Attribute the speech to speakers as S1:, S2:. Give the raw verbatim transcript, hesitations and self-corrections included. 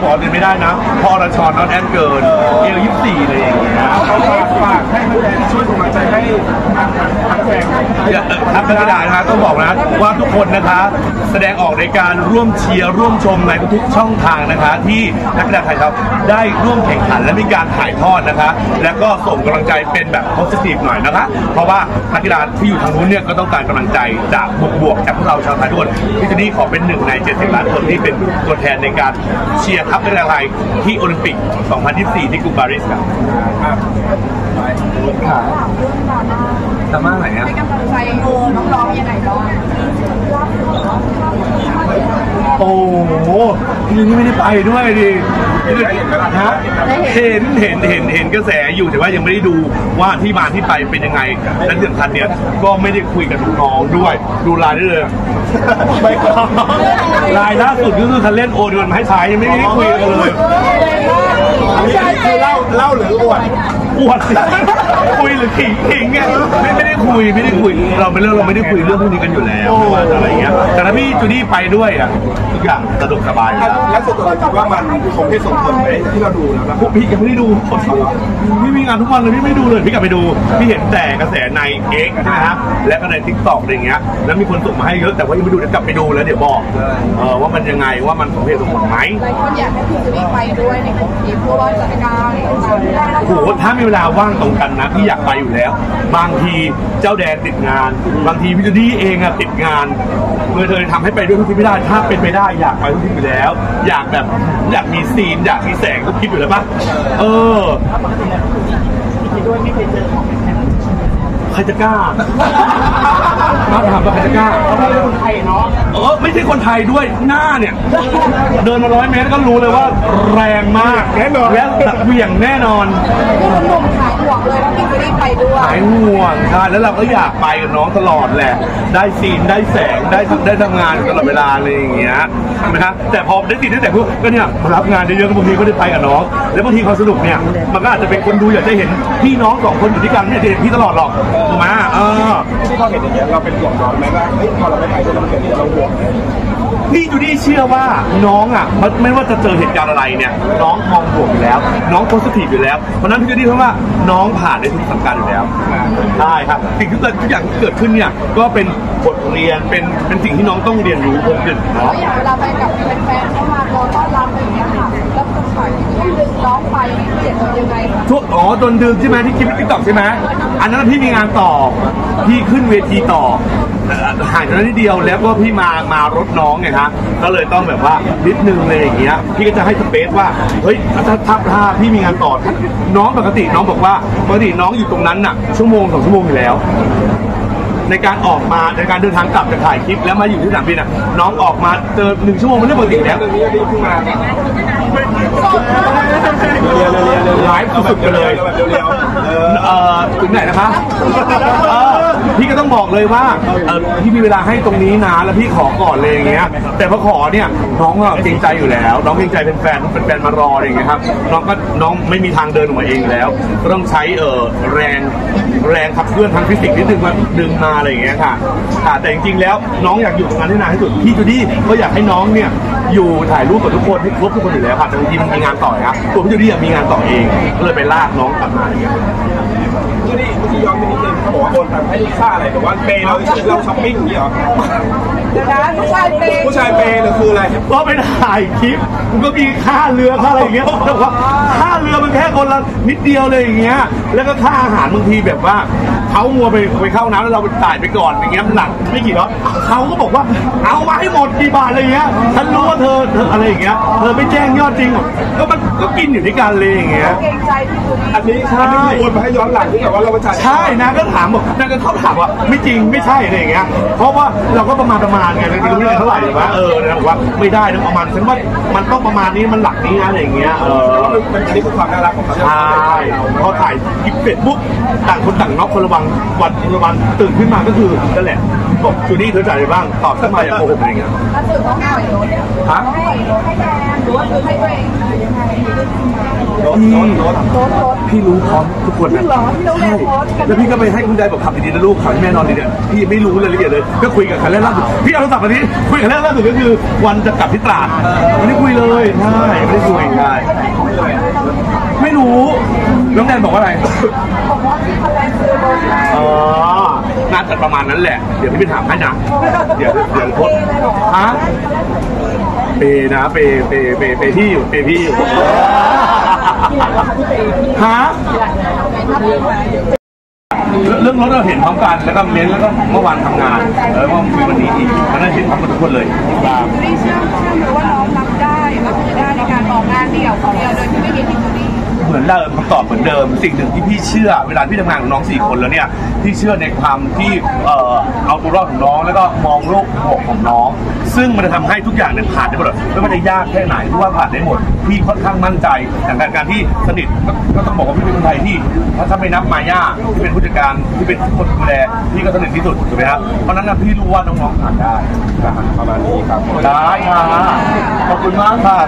S1: บอกเดินไม่ได้นะพอรชอนนอนแอนเกินเอลยี่สิบสี่เลยอย่างเงี้ย
S2: ฝากให้แฟนช่วยส่งกำลังใจให้นักแสดง
S1: ทัพนักกีฬานะคะต้องบอกนะว่าทุกคนนะคะแสดงออกในการร่วมเชียร์ร่วมชมในทุกช่องทางนะคะที่นักกีฬาไทยเราได้ร่วมแข่งขันและมีการถ่ายทอดนะคะแล้วก็ส่งกำลังใจเป็นแบบโพสิทีฟหน่อยนะคะเพราะว่านักกีฬาที่อยู่ทางนู้นเนี่ยก็ต้องการกำลังใจจากบวกๆจากพวกเราชาวไทยทุกคนที่จะนี่ขอเป็นหนึ่งในเจ็ดสิบล้านคนที่เป็นตัวแทนในการเชียร์ทัพนักกีฬาไทยที่โอลิมปิกสองพันยี่สิบสี่ที่กรุงปารีสครับทำมาไหนอ่ะให้กำลังใจเออน้องๆยังไงบ้างโอ้โหทีนี้ไม่ได้ไปด้วยดิฮะเห็นเห็นเห็นเห็นกระแสอยู่แต่ว่ายังไม่ได้ดูว่าที่มาที่ไปเป็นยังไงและที่สำคัญเนี่ยก็ไม่ได้คุยกับน้องๆด้วยดูไลน์ได้เลยไลน์ล่าสุดก็คือคันเล่นโอเดือนมาให้ใช้ยังไม่ได้คุยกันเลย
S2: คือเล่าเล่าหรืออวด
S1: อวดคุยหรือขิงขิงไงไม่ไม่ได้คุยไม่ได้คุยเราไม่เรื่องเราไม่ได้คุยเรื่องพวกนี้กันอยู่แล้วอะไรเงี้ยแต่ถ้าพี่จูดี้ไปด้วยอ่ะทุกอย่างสะดวกสบาย
S2: แล้วส่วนตัวเราคิดว่ามันคงได้ส่งผลไหมที่เราดูแล้วนะ
S1: พวกพี่ยังไม่ได้ดูพี่มีงานทุกวันเลยพี่ไม่ดูเลยพี่กลับไปดูพี่เห็นแต่กระแสในเอ็กใช่ไหมครับและก็ในทิกตอกอะไรเงี้ยแล้วมีคนส่งมาให้เยอะแต่ว่ายังไม่ดูเดี๋ยวกลับไปดูแล้วเดี๋ยวบอกเออว่ามันยังไงว่ามันสมเหตุสมผลไหม
S3: หลายคนอยากให้พี่จูดี้ไปด้วยในของทีมเพราะว่าจัดการ
S1: โอ้โหถ้ามีเวลาว่างตรงกันนะพี่อยากไปอยู่แล้วบางทีเจ้าแดนติดงานบางทีพี่จูดี้เองอะติดงานเมื่อเธอทำให้ไปด้วยทุกที่ไม่ได้ถ้าเป็นไปได้อยากไปทุกที่อยู่แล้วอยากแบบอยากมีซีนอยากมีแสงทุกคลิปอยู่แล้วป่ะเออใครจะกล้ามาถามว่าใครจะกล้าเขาไม่ใช่คนไทยเนาะเออไม่ใช่คนไทยด้วยหน้าเนี่ยเดินมาร้อยเมตรก็รู้เลยว่าแรงมากแน่นอนและเหวี่ยงแน่นอน
S3: คุณหนุ่มขายห่วงเลยว่าพี่จะได้ไปด้วย
S1: ขายห่วงใช่แล้วเราก็อยากไปกับน้องตลอดแหละได้ซีนได้แสงได้ได้ทำงานตลอดเวลาอะไรอย่างเงี้ยนะครับแต่พอได้ซีนได้แสงพวกก็เนี่ยมารับงานเยอะๆบางทีก็ได้ไปกับน้องแล้วบางทีความสนุกเนี่ยมันก็อาจจะเป็นคนดูอยากจะเห็นพี่น้องสองคนอยู่ด้วยกันไม่ได้เห็นพี่ตลอดหรอกถูกไหมเออ
S2: ที่เขาเห็นอย่างเงี้ยเราเป็นห่วงน้องไหมว่าเฮ้ยพอเราไม่ไปจะต้องเกิดที่เราห่วง
S1: พี่จูดี้เชื่อว่าน้องอ่ะไม่ว่าจะเจอเหตุการณ์อะไรเนี่ยน้องมองบวกอยู่แล้วน้องโพสิทีฟอยู่แล้วเพราะนั้นพี่จูดี้เพราะว่าน้องผ่านในทุกสถานการณ์อยู่แล้วใช่ครับสิ่งที่เกิดทุกอย่างที่เกิดขึ้นเนี่ยก็เป็นบทเรียนเป็นเป็นสิ่งที่น้องต้องเรียนรู้เพิ่มขึ้น
S3: เนาะอย่างเวลาไปกับแฟนๆเข้ามารอต้อนรับอะไรอย่างเงี้ยค่ะแล้วก็ถ่ายที่ดึงน้องไปเปลี่ยนยังไง
S1: ทุกอ๋อตอนดึงใช่ไหมที่คลิปติ๊กต็อกใช่ไหมอันนั้นพี่มีงานต่อพี่ขึ้นเวทีต่อห่างกันนิดเดียวแล้วก็พี่มามารถน้องไงฮะก็เลยต้องแบบว่านิดนึงเลยอย่างเงี้ยพี่ก็จะให้สเปซว่าเฮ้ยถ้าถ้าถ้าพี่มีงานต่อน้องปกติน้องบอกว่าปกติน้องอยู่ตรงนั้นน่ะชั่วโมงสองชั่วโมงอยู่แล้วในการออกมาในการเดินทางกลับจากถ่ายคลิปแล้วมาอยู่ที่สนามบินน่ะน้องออกมาเจอหนึ่งชั่วโมงมันเรื่องปกติแล้วไลฟ์สุดๆไปเลยเอ่อถึงไหนนะคะพี่ก็ต้องบอกเลยว่าพี่มีเวลาให้ตรงนี้นะแล้วพี่ขอก่อนเลยอย่างเงี้ยแต่พอขอเนี่ยน้องก็เกรงใจอยู่แล้วน้องเกรงใจเป็นแฟนเป็นแฟนมารออย่างเงี้ยครับน้องก็น้องไม่มีทางเดินออกมาเองแล้วก็ต้องใช้เอ่อแรงแรงขับเคลื่อนทางฟิสิกส์นิดนึงมาดึงมาอะไรอย่างเงี้ยค่ะแต่จริงๆแล้วน้องอยากอยู่ตรงนั้นให้นานที่สุดพี่จูดี้ก็อยากให้น้องเนี่ยอยู่ถ่ายรูปกับทุกคนให้ครบทุกคนอยู่แล้วค่ะแต่บางทีมันมีงานต่อครับตัวพี่จูดี้มีงานต่อเองก็เลยไปลากน้องกลับมาอย่างเงี้ย
S2: จูดี้ที่ย้อนไปนิดนึงเขาบอกว่าโอนตังค์ให้ค่าอะไรแต่ว่าเปย์เราเราช้อปปิ้งอย่างนี้เหรอ
S3: ผู้ชายเปย์
S2: ผู้ชายเปย์หรือคืออะไร
S1: ก็ไปถ่ายคลิปมันก็มีค่าเรือค่าอะไรอย่างเงี้ยแต่ว่าค่าเรือมันแค่คนละนิดเดียวเลยอย่างเงี้ยแล้วก็ค่าอาหารบางทีแบบว่าเขามัวไปไปเข้าน้ำแล้วเราไปจ่ายไปก่อนอย่างเงี้ยหลังไม่กี่ร้อยเขาก็บอกว่าเอามาให้หมดกี่บาทอะไรเงี้ยฉันรู้ว่าเธอเธออะไรอย่างเงี้ยเธอไม่แจ้งยอดจริงก็มันก็กินอยู่ที่การเลยอย่างเงี้ย
S2: อันนี้ใช่โอนมาให้ย้อนหลังที่แบบว่าเราไปจ่าย
S1: ใช่นะก็ถามบอกนางก็เขาถามว่าไม่จริงไม่ใช่อะไรอย่างเงี้ยเพราะว่าเราก็ประมาณประมาณไงไม่รู้เท่าไหร่ว่าเออนะบอกว่าไม่ได้นะประมาณฉันว่ามันต้องประมาณนี้มันหลักนี้นะอะไรอย่างเงี้ยเออ
S2: อันนี้คือความน่ารักของเขา
S1: ใช่พอถ่ายคลิปเสร็จปุ๊บต่างคนต่างน็อกคนระวังวันระวังตื่นขึ้นมาก็คือนั่นแหละบอกจูดี้เธอจ่ายอะไรบ้างตอบขึ้นมาอย่างโกหกอะไรเงี้ย
S3: ถ้าสื่อต้องปล่อยรถฮะปล่อยรถให้แฟนหรือว่าซื้อให้ตัวเองยังไง
S1: รถรถรถรถพี่รู้พร้อมทุกคนนะใช่แล้วพี่ก็ไปให้คุณยายบอกขับดีๆนะลูกขับให้แม่นอนดีเนี่ยพี่ไม่รู้เลยละเอียดเลยก็คุยกับคันแรกล่าสุดพี่เอาโทรศัพท์มาที่คุยกับแรกล่าสุดก็คือวันจะกลับที่ตราดวันนี้คุยเลยใช่ได้คุยได้ไม่รู้น้องแนนบอกว่าอะไรอ๋อน่าจะประมาณนั้นแหละเดี๋ยวพี่ไปถามให้นะเดี๋ยวเดี๋ยวคนฮะเปนะเปเปเปเปพี่อยู่เปพี่อยู่ฮะเรื่องรถเราเห็นพร้อมกันแล้วก็เม้นแล้วก็เมื่อวานทำงานแล้วก็มีวันนี้อีกแล้วได้เห็นพร้อมกันทุกคนเลยครับ
S3: ไม่เชื่อเชื่อหรือว่าน้องรับได้ก็คือได้ในการออกงานเดี่ยวของเดียวโดยที่ไม่มีพิจูรี่
S1: เหมือนเดิมคำตอบเหมือนเดิมสิ่งหนึ่งที่พี่เชื่อเวลาพี่ทำงานกับน้องสี่คนแล้วเนี่ยพี่เชื่อในความที่เอ่อเอาตัวรอดของน้องแล้วก็มองโลกบวกของน้องซึ่งมันจะทำให้ทุกอย่างเนี่ยผ่านได้หมดไม่ว่าจะยากแค่ไหนทุกว่าผ่านได้หมดพี่ค่อนข้างมั่นใจอย่างการการที่สนิทก็ต้องบอกว่าพี่เป็นคนไทยที่ถ้าไม่นับมาย่าที่เป็นผู้จัดการที่เป็นคนดูแลพี่ก็สนิทที่สุดถูกไหมครับเพราะนั้นนะพี่รู้ว่าน้องๆผ่านได้ประมาณนี้ครับได้ค่ะขอบคุณมากค่ะ